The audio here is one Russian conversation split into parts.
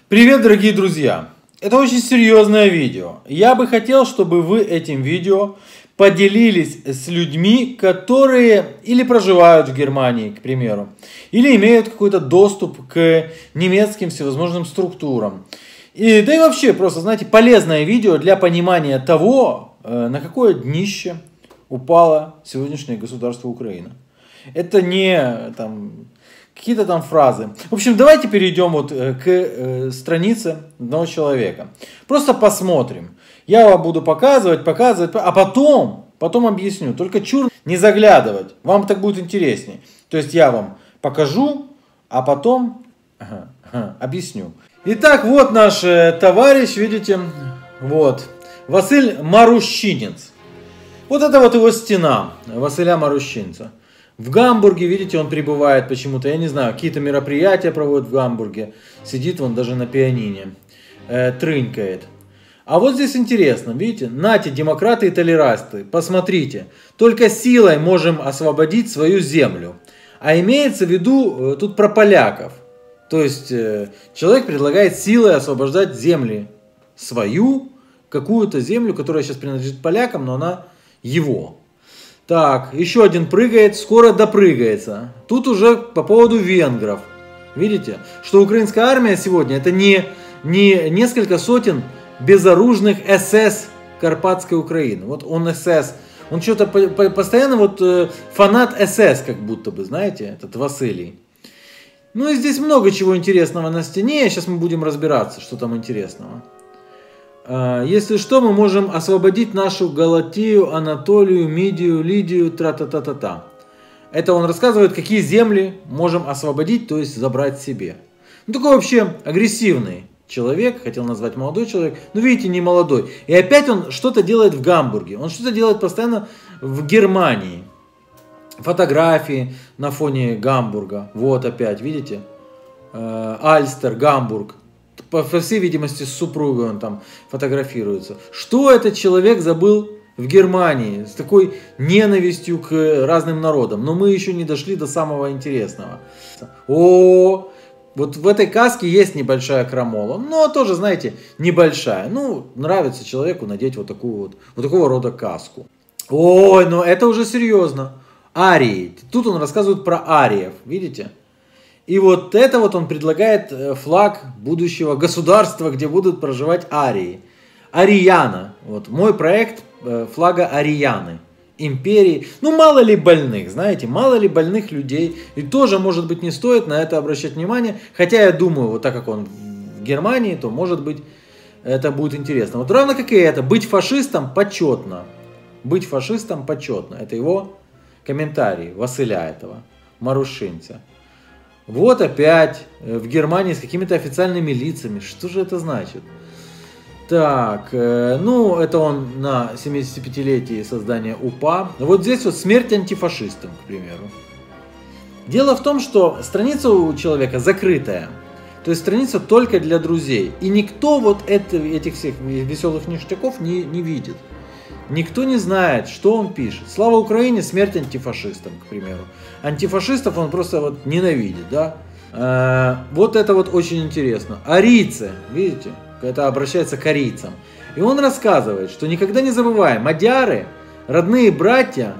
Привет, дорогие друзья! Это очень серьезное видео. Я бы хотел, чтобы вы этим видео поделились с людьми, которые или проживают в Германии, к примеру, или имеют какой-то доступ к немецким всевозможным структурам. Да и вообще, просто, знаете, полезное видео для понимания того, на какое днище упало сегодняшнее государство Украина. Это не какие-то там фразы. В общем, давайте перейдем к странице одного человека. Просто посмотрим. Я вам буду показывать, а потом объясню. Только чур не заглядывать. Вам так будет интереснее. То есть я вам покажу, а потом объясню. Итак, вот наш товарищ, видите, вот, Василь Марущинец. Вот это вот его стена, Василя Марущинца. В Гамбурге, видите, он прибывает почему-то, я не знаю, какие-то мероприятия проводит в Гамбурге. Сидит он даже на пианине, трынькает. А вот здесь интересно, видите, нате, демократы и толерасты, посмотрите, только силой можем освободить свою землю. А имеется в виду тут про поляков. То есть человек предлагает силой освобождать земли свою, какую-то землю, которая сейчас принадлежит полякам, но она его. Так, еще один прыгает, скоро допрыгается. Тут уже по поводу венгров. Видите, что украинская армия сегодня это не несколько сотен безоружных СС Карпатской Украины. Вот он СС, он что-то постоянно фанат СС, как будто бы, знаете, этот Василий. Ну и здесь много чего интересного на стене, сейчас мы будем разбираться, что там интересного. Если что, мы можем освободить нашу Галатию, Анатолию, Мидию, Лидию, тра-та-та-та-та. Это он рассказывает, какие земли можем освободить, то есть забрать себе. Ну, такой вообще агрессивный человек, хотел назвать молодой человек, но видите, не молодой. И опять он что-то делает в Гамбурге, он что-то делает постоянно в Германии. Фотографии на фоне Гамбурга, вот опять, видите, Альстер, Гамбург. По всей видимости, с супругой он там фотографируется. Что этот человек забыл в Германии с такой ненавистью к разным народам? Но мы еще не дошли до самого интересного. Вот в этой каске есть небольшая крамола. Но тоже, знаете, небольшая. Ну, нравится человеку надеть вот такого рода каску. Ой, но это уже серьезно. Арии. Тут он рассказывает про ариев. Видите? И вот это вот он предлагает флаг будущего государства, где будут проживать арии. Ариана. Вот мой проект флага Арианы. Империи. Ну, мало ли больных, знаете, мало ли больных людей. И тоже, может быть, не стоит на это обращать внимание. Хотя я думаю, вот так как он в Германии, то, может быть, это будет интересно. Вот равно как и это. Быть фашистом почетно. Быть фашистом почетно. Это его комментарий Василя этого, Марущинца. Вот опять в Германии с какими-то официальными лицами. Что же это значит? Так, ну это он на 75-летии создания УПА. Вот здесь вот смерть антифашистам, к примеру. Дело в том, что страница у человека закрытая. То есть страница только для друзей. И никто вот этих всех веселых ништяков не видит. Никто не знает, что он пишет. Слава Украине, смерть антифашистам, к примеру. Антифашистов он просто ненавидит, да. Вот это вот очень интересно. Арийцы, видите, это обращается к арийцам. И он рассказывает, что никогда не забываем, мадяры, родные братья,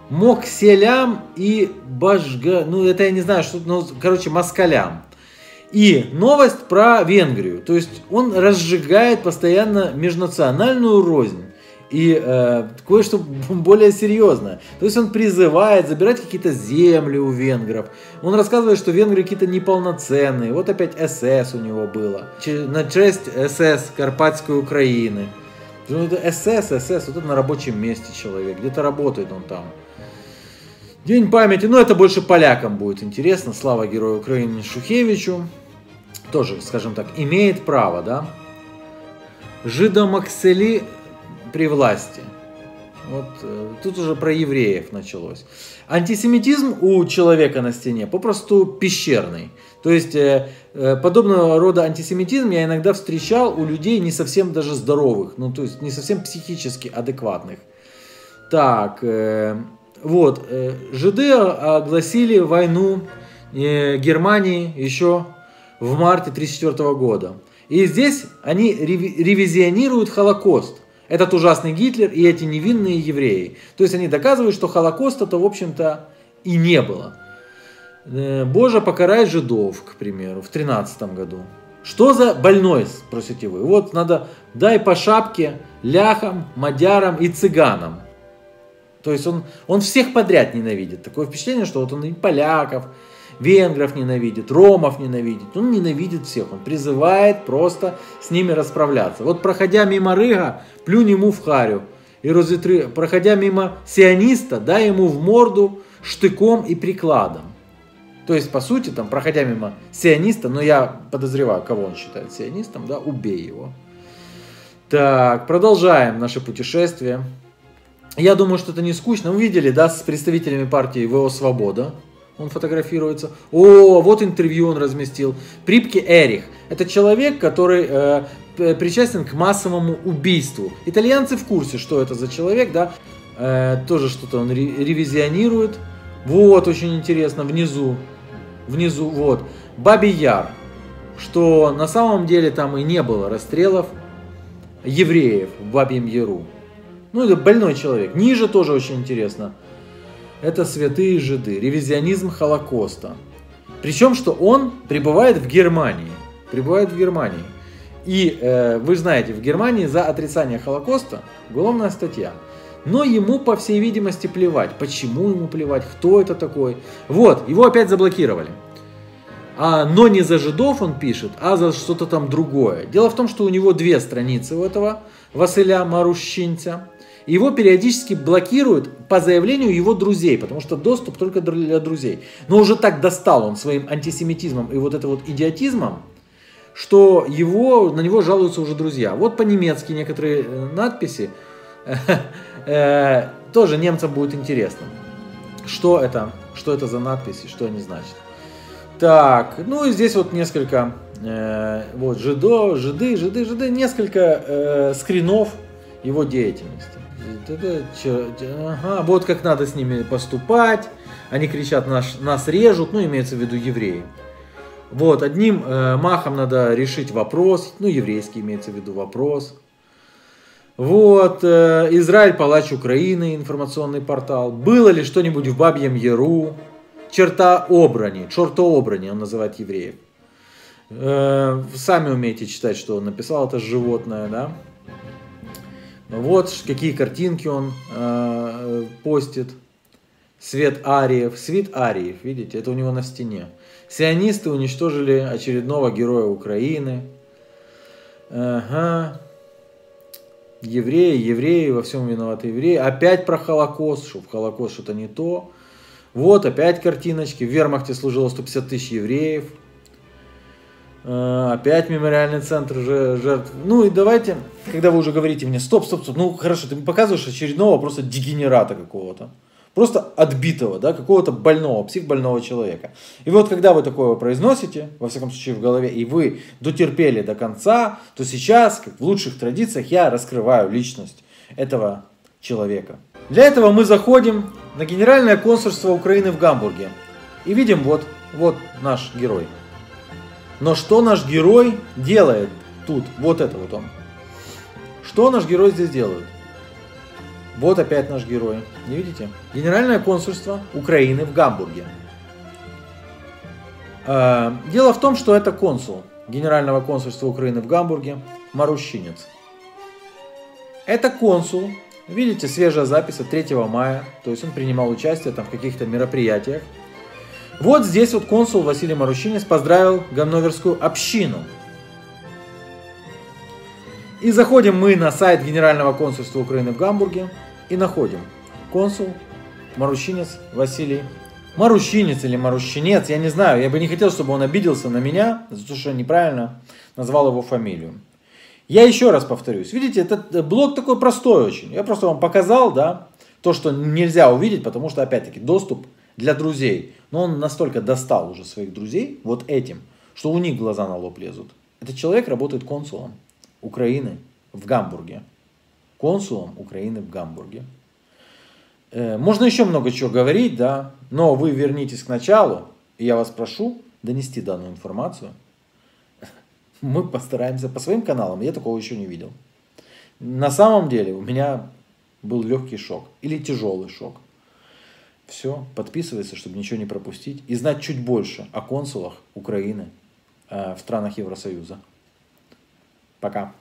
мокселям и ну это я не знаю, что, ну, короче, москалям. И новость про Венгрию. То есть он разжигает постоянно межнациональную рознь. И кое-что более серьезное. То есть он призывает забирать какие-то земли у венгров. Он рассказывает, что венгры какие-то неполноценные. Вот опять СС у него было. На честь СС Карпатской Украины. СС, вот это на рабочем месте человек. Где-то работает он там. День памяти. Ну это больше полякам будет интересно. Слава герою Украины Шухевичу. Тоже, скажем так, имеет право, да. Жидомаксели при власти. Вот тут уже про евреев началось. Антисемитизм у человека на стене попросту пещерный. То есть подобного рода антисемитизм я иногда встречал у людей не совсем даже здоровых, ну то есть не совсем психически адекватных. Так, вот, жиды огласили войну Германии еще в марте 1934 года. И здесь они ревизионируют Холокост. Этот ужасный Гитлер и эти невинные евреи. То есть они доказывают, что Холокоста-то, в общем-то, и не было. Боже, покарай жидов, к примеру, в 13 году. Что за больной, спросите вы? Вот надо, дай по шапке ляхам, мадярам и цыганам. То есть он всех подряд ненавидит. Такое впечатление, что вот он и поляков, венгров ненавидит, ромов ненавидит. Он ненавидит всех. Он призывает просто с ними расправляться. Вот проходя мимо Рыга, плюнь ему в харю. И проходя мимо сиониста, дай ему в морду штыком и прикладом. То есть, по сути, там, проходя мимо сиониста, но я подозреваю, кого он считает сионистом, да, убей его. Так, продолжаем наше путешествие. Я думаю, что это не скучно. Вы видели, да, с представителями партии ВО «Свобода». Он фотографируется. О, вот интервью он разместил. Припке Эрих. Это человек, который причастен к массовому убийству. Итальянцы в курсе, что это за человек, да. Тоже что-то он ревизионирует. Вот, очень интересно, внизу, вот, Бабий Яр, что на самом деле там и не было расстрелов евреев в Бабьем Яру. Ну, это больной человек. Ниже тоже очень интересно. Это святые жиды, ревизионизм Холокоста. Причем, что он пребывает в Германии. И вы знаете, в Германии за отрицание Холокоста уголовная статья. Но ему, по всей видимости, плевать. Почему ему плевать? Кто это такой? Вот, его опять заблокировали. Но не за жидов он пишет, а за что-то там другое. Дело в том, что у него 2 страницы у этого Василя Марущинца. Его периодически блокируют по заявлению его друзей, потому что доступ только для друзей. Но уже так достал он своим антисемитизмом и вот это вот идиотизмом, что на него жалуются уже друзья. Вот по-немецки некоторые надписи. Тоже немцам будет интересно, что это за надписи, что они значат. Так, ну и здесь вот несколько вот жиды, несколько скринов его деятельности. Ага, вот как надо с ними поступать. Они кричат, нас режут, ну имеется в виду евреи. Вот, одним махом надо решить вопрос, ну еврейский имеется в виду вопрос. Вот, Израиль, палач Украины, информационный портал. Было ли что-нибудь в Бабьем Яру? Черта обрани, он называет евреев. Сами умеете читать, что он написал, это животное, да? Вот какие картинки он постит. Свит ариев, видите, это у него на стене. Сионисты уничтожили очередного героя Украины. Ага. Евреи, во всем виноваты евреи. Опять про Холокост, что в Холокост что-то не то. Вот опять картиночки. В вермахте служило 150 тысяч евреев. Опять мемориальный центр жертв. Ну и давайте, когда вы уже говорите мне, стоп. Ну хорошо, ты мне показываешь очередного просто дегенерата какого-то. Просто отбитого, да, какого-то больного, психбольного человека. И вот когда вы такое произносите, во всяком случае в голове, и вы дотерпели до конца, то сейчас, как в лучших традициях, я раскрываю личность этого человека. Для этого мы заходим на Генеральное консульство Украины в Гамбурге. И видим вот наш герой. Но что наш герой делает тут? Вот это вот он. Что наш герой здесь делает? Вот опять наш герой. Не видите? Генеральное консульство Украины в Гамбурге. Дело в том, что это консул Генерального консульства Украины в Гамбурге Марущинец. Это консул. Видите, свежая запись от 3 мая. То есть он принимал участие там в каких-то мероприятиях. Вот здесь вот консул Василий Марущинец поздравил ганноверскую общину. И заходим мы на сайт Генерального консульства Украины в Гамбурге и находим консул Марущинец Василий. Марущинец или Марущинец, я не знаю. Я бы не хотел, чтобы он обиделся на меня, за то, что я неправильно назвал его фамилию. Я еще раз повторюсь. Видите, этот блог такой простой очень. Я просто вам показал, да, то, что нельзя увидеть, потому что, опять-таки, доступ для друзей. Но он настолько достал уже своих друзей вот этим, что у них глаза на лоб лезут. Этот человек работает консулом Украины в Гамбурге. Консулом Украины в Гамбурге. Можно еще много чего говорить, да, но вы вернитесь к началу, и я вас прошу донести данную информацию Мы постараемся по своим каналам, я такого еще не видел. На самом деле у меня был легкий шок или тяжелый шок. Все, подписывайся, чтобы ничего не пропустить и знать чуть больше о консулах Украины в странах Евросоюза. Пока.